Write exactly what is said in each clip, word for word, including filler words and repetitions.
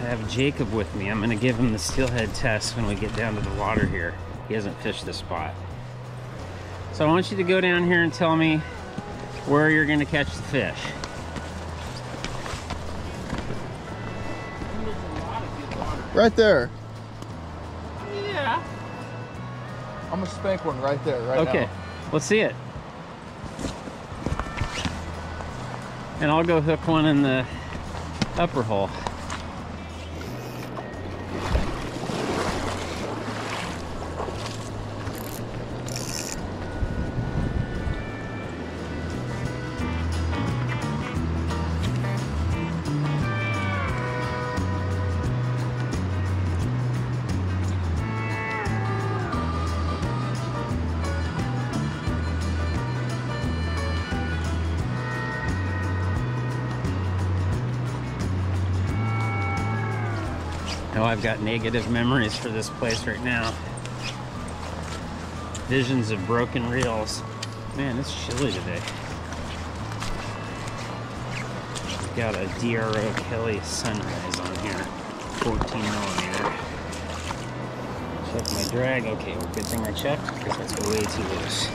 have Jacob with me. I'm gonna give him the steelhead test when we get down to the water here. He hasn't fished this spot. So I want you to go down here and tell me where you're gonna catch the fish. Right there. Yeah. I'm gonna spank one right there, right now. Okay, let's see it. And I'll go hook one in the upper hole. Oh, I've got negative memories for this place right now. Visions of broken reels. Man, it's chilly today. We've got a D R O Kelly Sunrise on here, fourteen millimeter. Check my drag. Okay, well, good thing I checked because that's way too loose.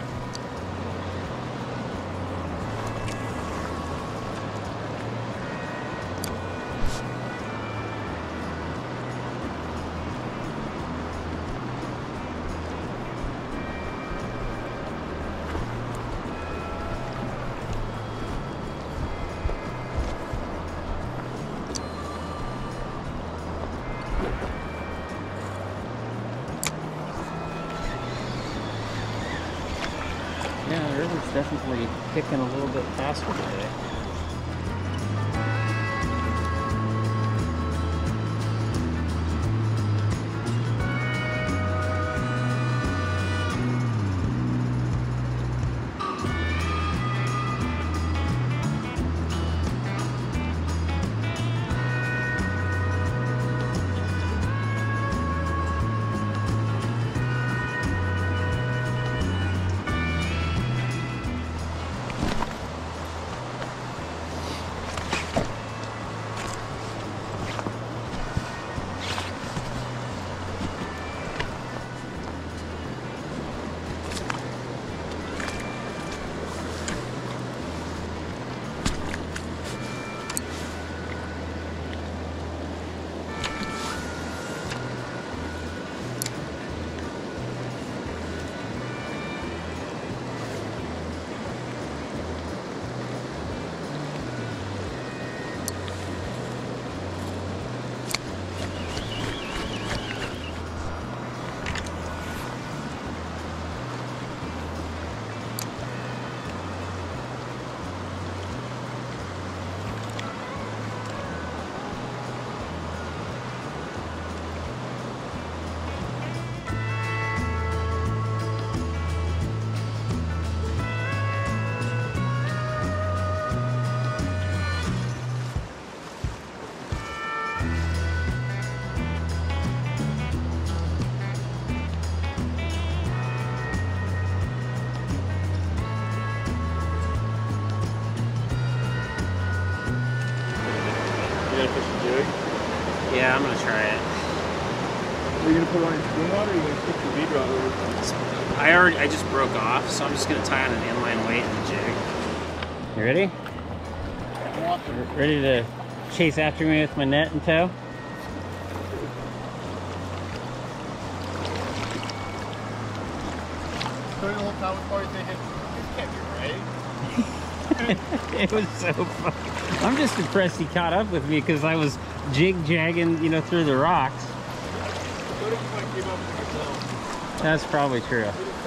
Yeah, the river's definitely kicking a little bit faster today. Yeah, I'm gonna try it. Are you gonna put it on your spoon rod or are you gonna put your bead rod over? I already, I just broke off, so I'm just gonna tie on an inline weight and the jig. You ready? Ready to chase after me with my net in tow? So the whole time before you thinking, this can't be right. It was so fun. I'm just impressed he caught up with me because I was jig-jagging, you know, through the rocks. That's probably true.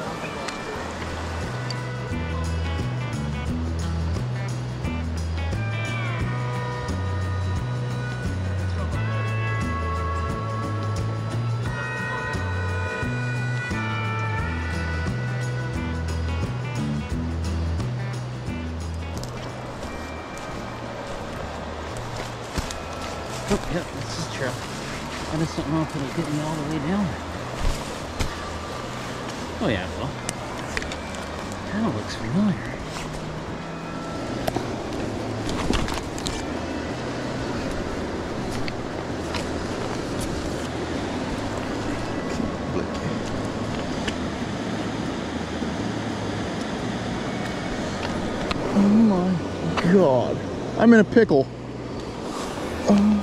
Oh, yep, this is true. I just don't know if it'll get me all the way down. Oh yeah, it will. Kind of looks familiar. my God. I'm in a pickle. Oh.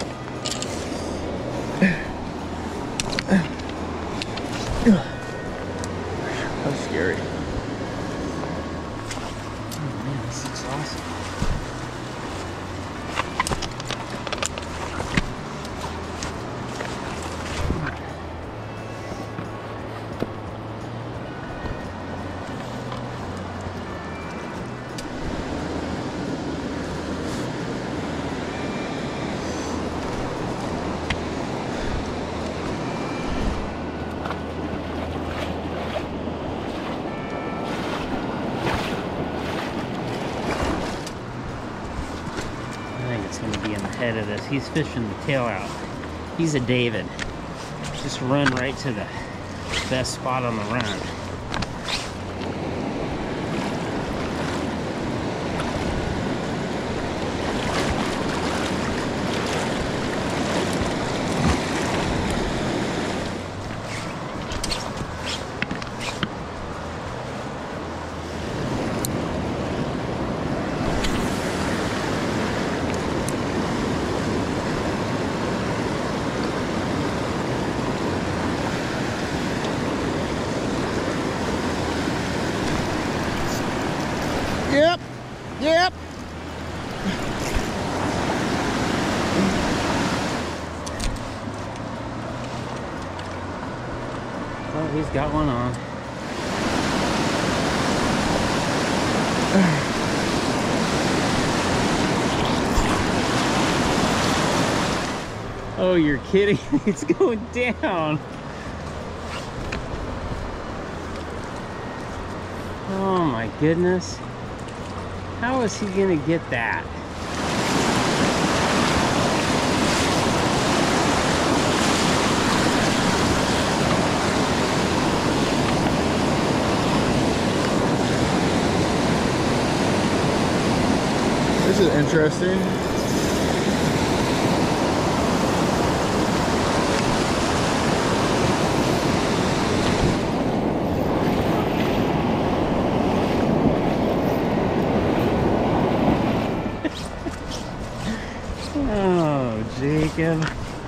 That's scary. Oh man, this looks awesome. Going to be in the head of this. He's fishing the tail out. He's a David. Just run right to the best spot on the run. Yep, yep. Oh, he's got one on. Oh, you're kidding. It's going down. Oh my goodness. How is he gonna get that? This is interesting. Oh, Jacob.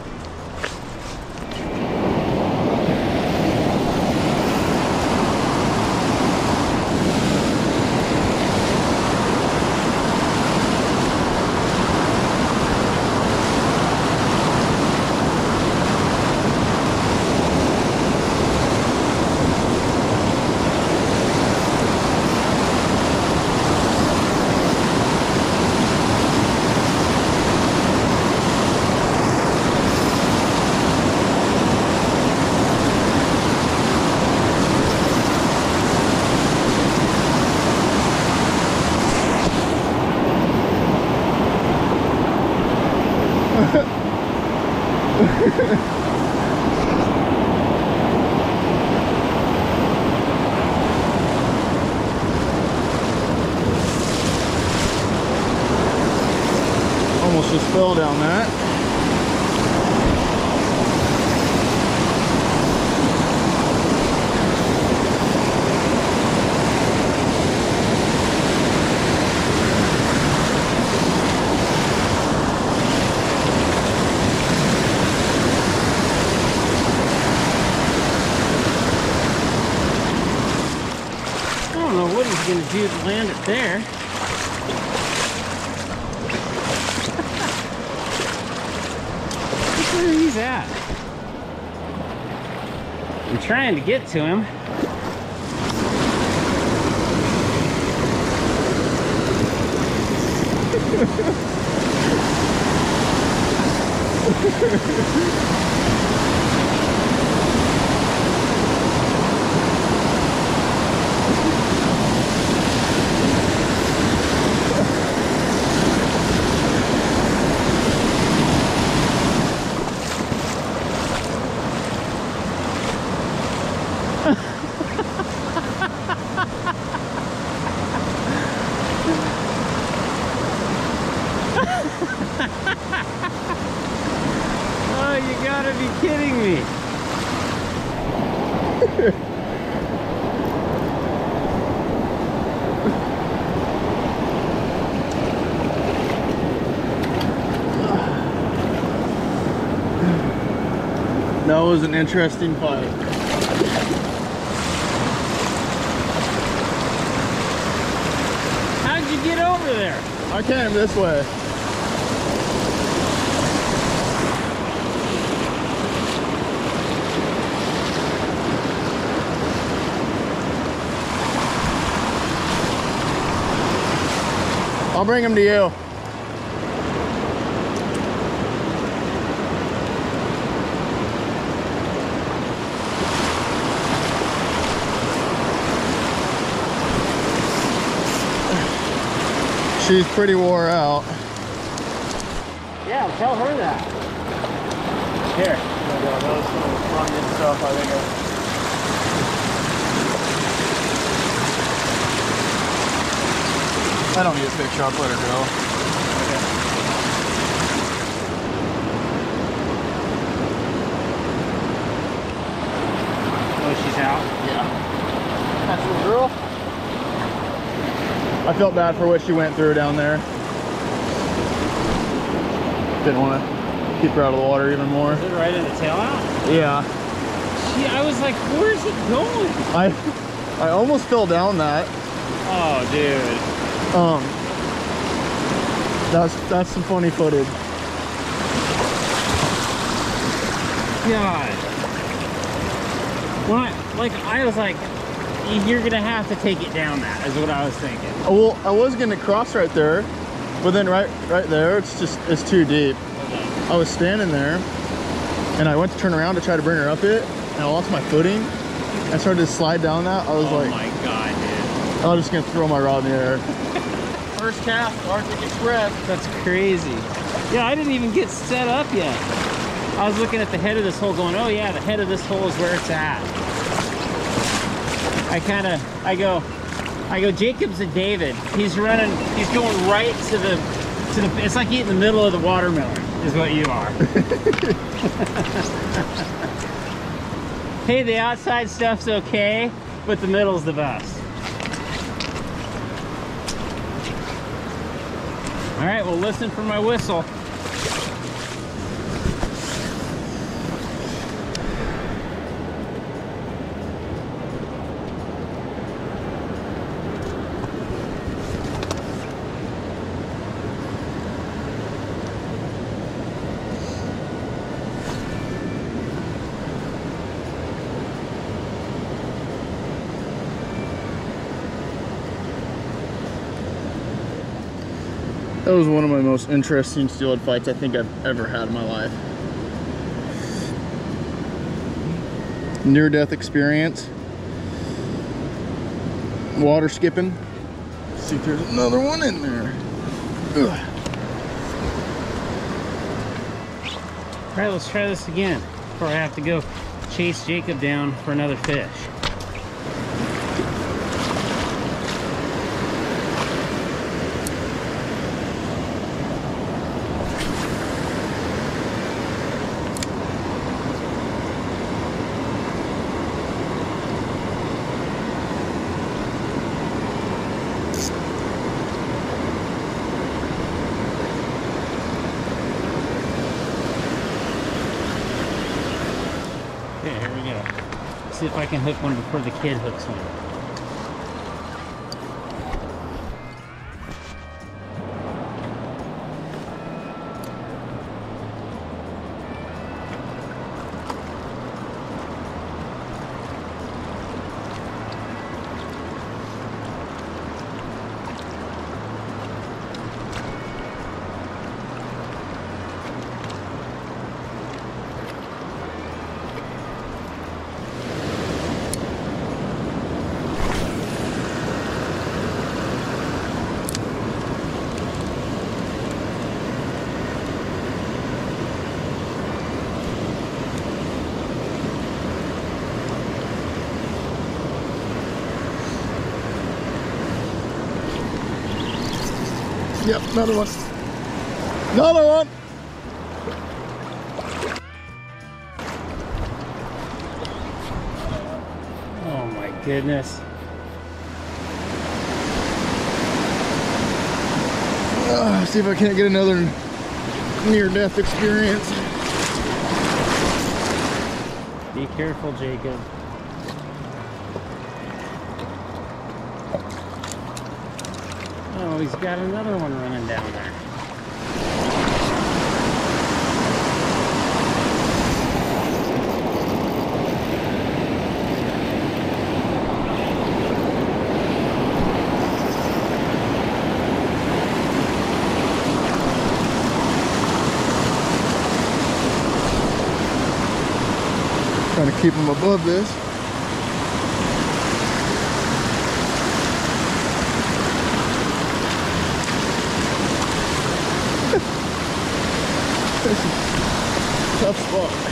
Almost just fell down that. I don't know what he's gonna do to land it there. Look where he's at. I'm trying to get to him. Oh, you gotta be kidding me. That was an interesting fight. How'd you get over there? I came this way. I'll bring him to you. She's pretty wore out. Yeah, tell her that. Here. Those running stuff, I think. I don't need a picture, I'll let her go. Okay. Oh, she's out? Yeah. That's the girl. I felt bad for what she went through down there. Didn't want to keep her out of the water even more. Is it right in the tail out? Yeah. Gee, I was like, where's it going? I I almost fell down that. Oh, dude. Um, that's that's some funny footage. God. When I, like, I was like, you're gonna have to take it down that, is what I was thinking. Well, I was gonna cross right there, but then right right there, it's just, it's too deep. Okay. I was standing there, and I went to turn around to try to bring her up it, and I lost my footing. I started to slide down that. I was oh like, my God, dude. I was just gonna throw my rod in the air. First cast, Arctic Express. That's crazy. Yeah, I didn't even get set up yet. I was looking at the head of this hole going, oh yeah, the head of this hole is where it's at. I kind of, I go, I go, Jacob's a David. He's running, he's going right to the, to the, it's like eating the middle of the watermelon, is what you are. Hey, the outside stuff's okay, but the middle's the best. All right, well, listen for my whistle. That was one of my most interesting steelhead fights I think I've ever had in my life. Near-death experience. Water skipping. Let's see if there's another one in there. Ugh. All right, let's try this again before I have to go chase Jacob down for another fish. Okay, here we go. See if I can hook one before the kid hooks one. Yep, another one. Another one! Oh my goodness. Uh, see if I can't get another near-death experience. Be careful, Jacob. Oh, he's got another one running down there. Trying to keep them above this. This is a tough spot.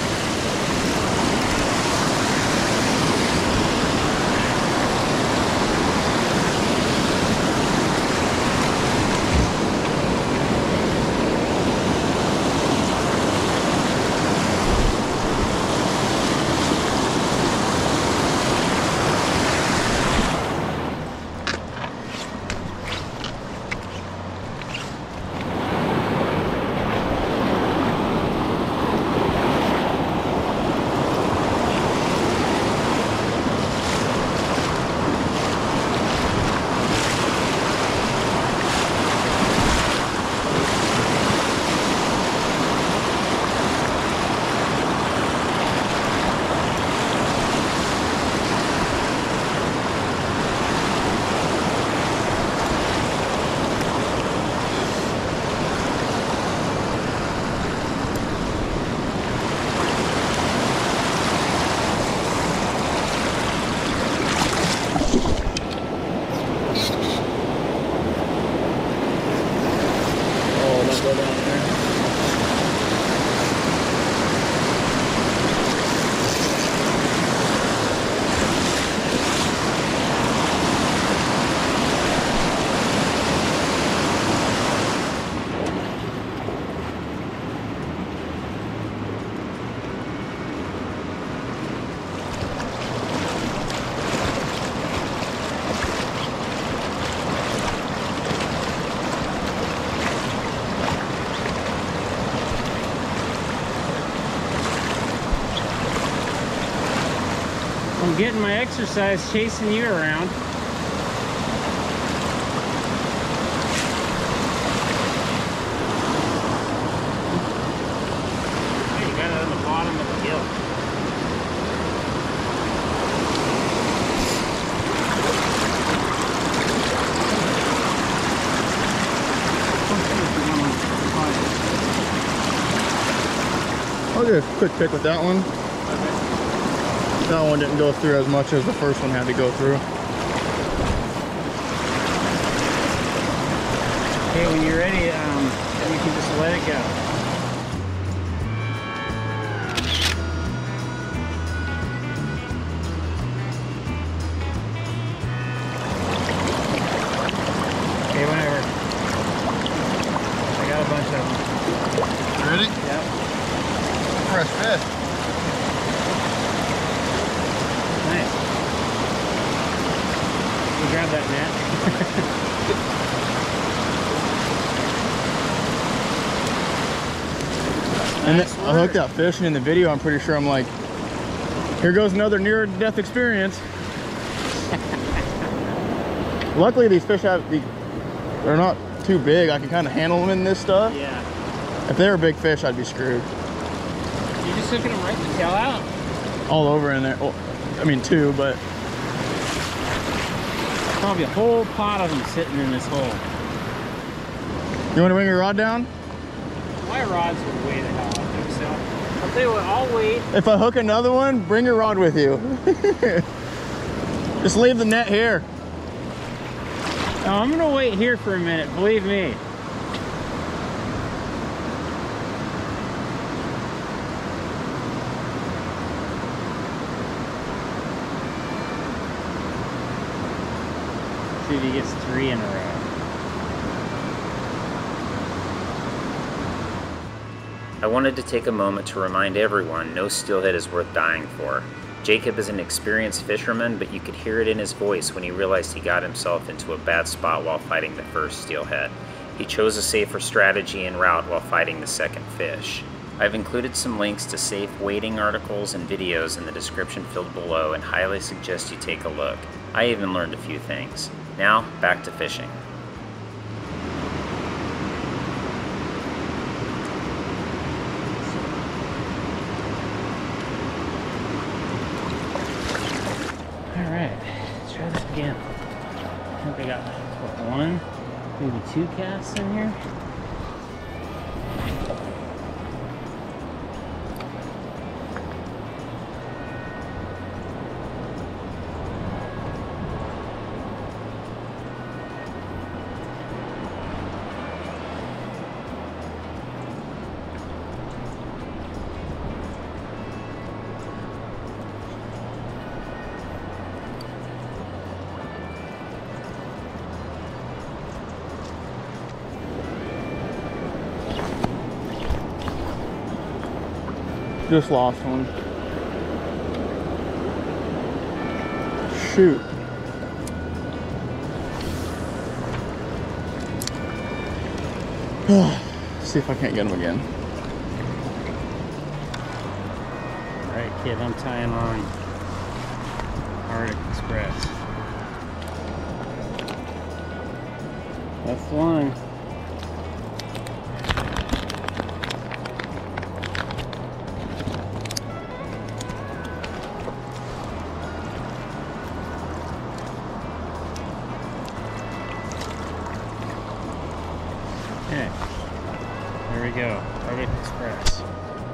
I'm getting my exercise chasing you around. Hey, you got it on the bottom of the gill. I'll get a quick pick with that one. That one didn't go through as much as the first one had to go through. Okay, when you're ready, um, you can just let it go. Okay, whenever. I got a bunch of them. Ready? Yep. Fresh fish. Nice. You grab that net. And Nice I hooked that fish, and in the video, I'm pretty sure I'm like, here goes another near-death experience. Luckily, these fish have, the, they're not too big. I can kind of handle them in this stuff. Yeah. If they were big fish, I'd be screwed. You're just hooking them right the tail out. All over in there. Well, I mean, two, but Probably a whole pot of them sitting in this hole. you want to bring your rod down? My rods would weigh the hell out of them, so I'll tell you what, I'll wait. If I hook another one, bring your rod with you. Just leave the net here. No, I'm gonna wait here for a minute, believe me. See if he gets three in a row. I wanted to take a moment to remind everyone no steelhead is worth dying for. Jacob is an experienced fisherman, but you could hear it in his voice when he realized he got himself into a bad spot while fighting the first steelhead. He chose a safer strategy and route while fighting the second fish. I've included some links to safe wading articles and videos in the description field below and highly suggest you take a look. I even learned a few things. Now, back to fishing. Alright, let's try this again. I think I got what, one, maybe two casts in here. Just lost one. Shoot. See if I can't get him again. All right, kid, I'm tying on Arctic Express. That's the one. Okay, there we go, Arctic Express.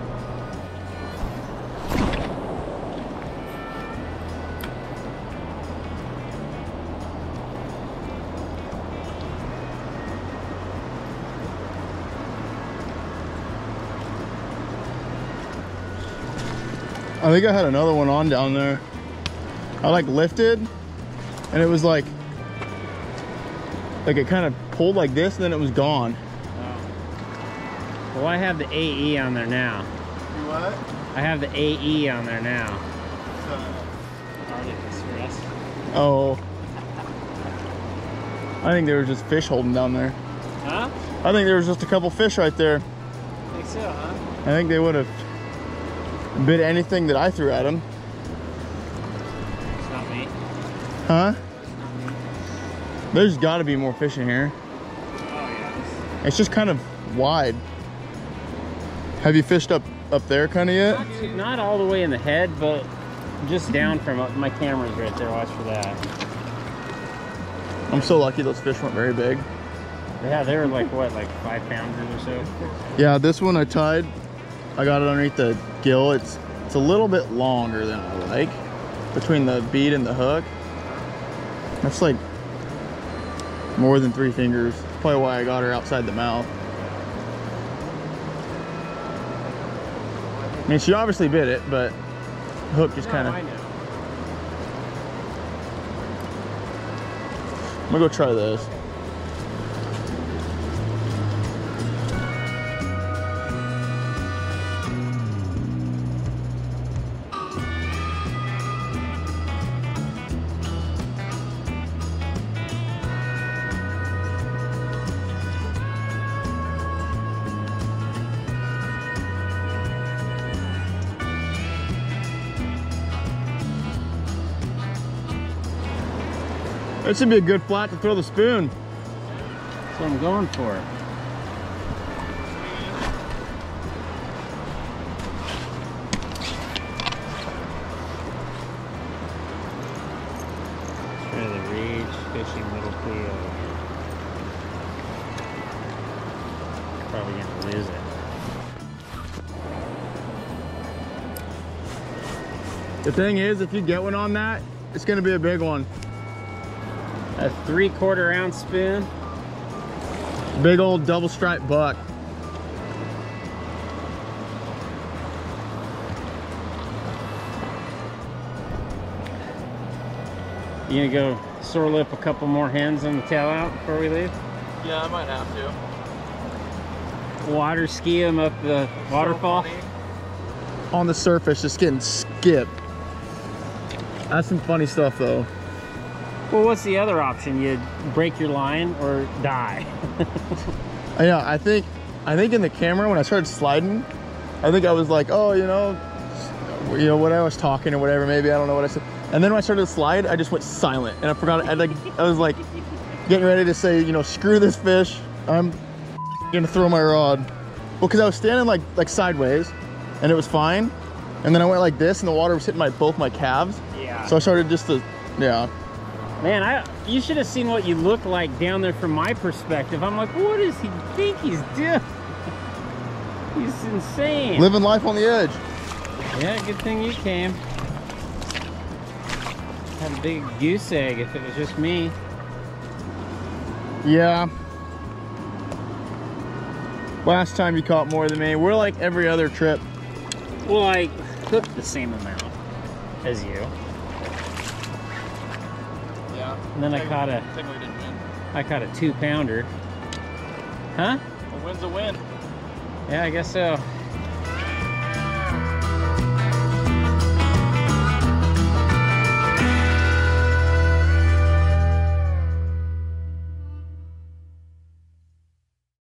I think I had another one on down there. I like lifted and it was like, like it kind of pulled like this and then it was gone. Well, I have the A E on there now. You what? I have the A E on there now. Uh, Arctic Express. oh. I think there was just fish holding down there. Huh? I think there was just a couple fish right there. Think so, huh? I think they would have bit anything that I threw at them. It's not me. Huh? There's got to be more fish in here. Oh, yeah. It's just kind of wide. Have you fished up up there kind of yet? Not, too, not all the way in the head, but just down from up. My camera's right there. Watch for that. I'm so lucky those fish weren't very big. Yeah, they were like what, like five pounders or so. Yeah, this one I tied. I got it underneath the gill. It's it's a little bit longer than I like between the bead and the hook. That's like more than three fingers. Probably why I got her outside the mouth. I mean, she obviously bit it, but the hook just kind of. I know. I'm gonna go try this. That should be a good flat to throw the spoon. That's what I'm going for. Try the Rage Fishing Little Cleo. Probably gonna lose it. The thing is, if you get one on that, it's gonna be a big one. A three quarter ounce spoon. Big old double stripe buck. You gonna go sore lip a couple more hens on the tail out before we leave? Yeah, I might have to. Water ski them up the waterfall? So on the surface, just getting skipped. That's some funny stuff though. Well, what's the other option? You break your line or die. Yeah, I think I think in the camera when I started sliding, I think I was like, oh, you know, you know, when I was talking or whatever, maybe, I don't know what I said. And then when I started to slide, I just went silent. And I forgot, I like, I was like getting ready to say, you know, screw this fish. I'm gonna throw my rod. Well, cause I was standing like, like sideways and it was fine. And then I went like this and the water was hitting my, both my calves. Yeah. So I started just to, yeah. Man, I you should have seen what you look like down there from my perspective. I'm like, what does he think he's doing? He's insane. Living life on the edge. Yeah, good thing you came. Had a big goose egg if it was just me. Yeah. Last time you caught more than me. We're like every other trip. Well, I cooked the same amount as you. Yeah. And then I caught a Technically didn't win. I caught a two pounder. Huh? A win's a win. Yeah, I guess so.